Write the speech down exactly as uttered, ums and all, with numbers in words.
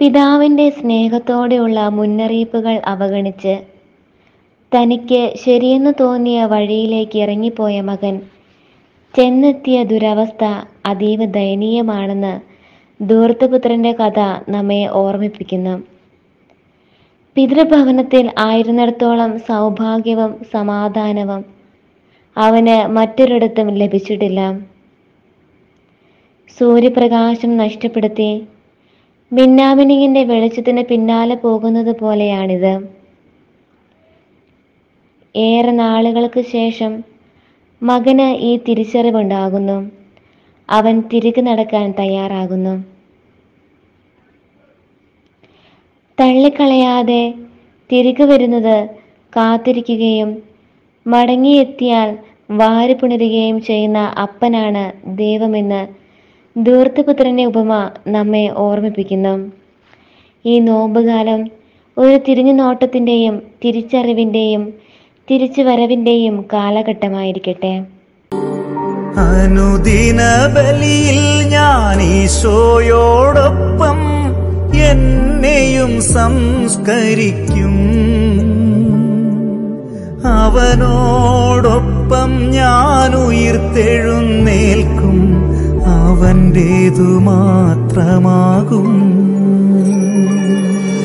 പിതാവിൻ്റെ സ്നേഹത്തോടെയുള്ള മുന്നറിയിപ്പുകൾ അവഗണിച്ച് തനിക്ക് ശരിയെന്ന് തോന്നിയ വഴിയിലേക്ക് ഇറങ്ങിപ്പോയ മകൻ ചെന്നെത്തിയ ദുരവസ്ഥ അതീവ ദയനീയമാണെന്ന് ധൂർത്തപുത്രൻ്റെ കഥ നമ്മെ ഓർമ്മിപ്പിക്കുന്നു. പിതൃഭവനത്തിൽ ആയിരുന്നിടത്തോളം സൗഭാഗ്യവും സമാധാനവും അവന് മറ്റൊരിടത്തും ലഭിച്ചിട്ടില്ല. സൂര്യപ്രകാശം നഷ്ടപ്പെടുത്തി മിന്നാമിനുങ്ങിൻ്റെ വെളിച്ചത്തിന് പിന്നാലെ പോകുന്നത് പോലെയാണിത്. ഏറെ നാളുകൾക്ക് ശേഷം മകന് ഈ തിരിച്ചറിവുണ്ടാകുന്നു. അവൻ തിരികെ നടക്കാൻ തയ്യാറാകുന്നു. തള്ളിക്കളയാതെ തിരികെ വരുന്നത് കാത്തിരിക്കുകയും മടങ്ങിയെത്തിയാൽ വാരിപ്പുണരുകയും ചെയ്യുന്ന അപ്പനാണ് ദൈവമെന്ന് ധൂർത്തപുത്രൻ്റെ ഉപമ നമ്മെ ഓർമ്മിപ്പിക്കുന്നു. ഈ നോമ്പുകാലം ഒരു തിരിഞ്ഞു നോട്ടത്തിൻ്റെയും തിരിച്ചറിവിൻ്റെയും തിരിച്ചു വരവിൻ്റെയും കാലഘട്ടമായിരിക്കട്ടെ. അനുദിന ബലിയിൽ ഞാൻ ഈശോയോടൊപ്പം എന്നെയും സംസ്കരിക്കും. അവനോടൊപ്പം ഞാൻ ഉയിർത്തെഴുന്നേൽക്കും. അവൻ്റേതു മാത്രമാകും